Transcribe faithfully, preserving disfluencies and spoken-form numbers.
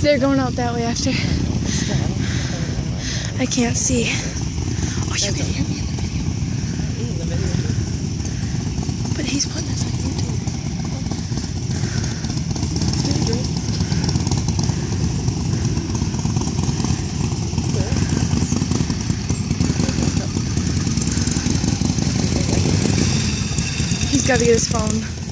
They're going out that way after. I can't see. Oh, you can hear me in the video. But he's putting this on YouTube. He's got to get his phone.